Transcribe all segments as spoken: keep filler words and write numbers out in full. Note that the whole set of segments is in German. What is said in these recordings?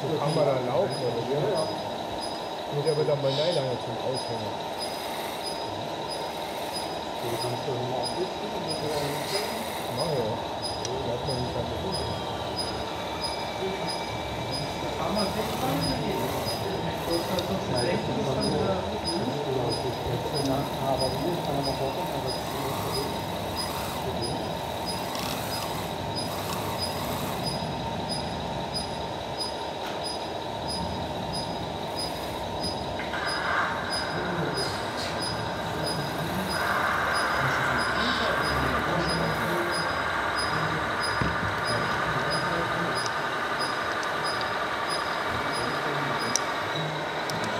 So kann man da laufen, oder wie? Ja. Muss aber dann mal Neilanger zum Aufhängen. Den kannst du mal abwischen und das wäre ein bisschen. Mach ja. Bleibt man nicht an der Hose. Kann man festhalten oder geht das? Das ist so schlecht, das kann wieder. Aber hier kann man mal aber das ist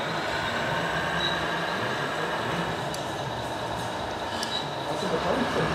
Hast du bekommen?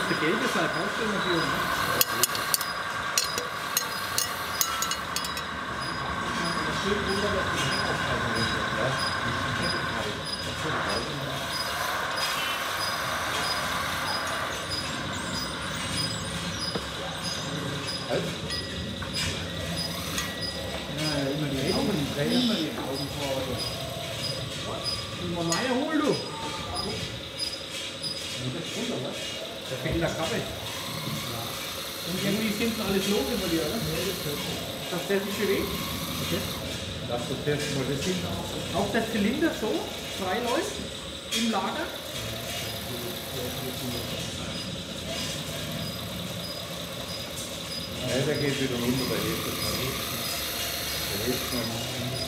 der gelbe Seite, ausstellen wir hier. Schön runter, dass die Hängaufteilung ist. Ja, Halt. ja, immer die Augen, immer die Augen vor. Mal Meier hol du. Da fehlt der Kappe. Und irgendwie ist hinten alles los über dir, oder? Das stellt sich schon weg. Okay. Lass uns jetzt mal das hinten aus. Auch der Zylinder so frei läuft im Lager. Ja, der geht wieder runter, der hebt das mal nicht. Der hebt mal nach.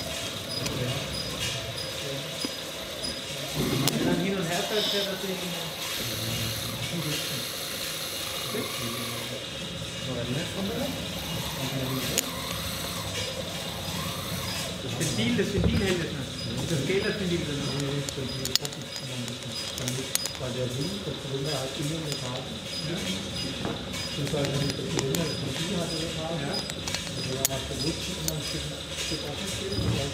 Wenn dann hin und her fällt, fährt das Ding. Das Ventil, das Ventil hält es nicht. Das geht das Ventil nicht. Weil der Wind, der Zylinder hat immer eine Karte. Beziehungsweise wenn der Zylinder das Ventil hat, eine Karte. Ja. Also wenn man den Luft immer ein Stück, Stück offen steht, und dann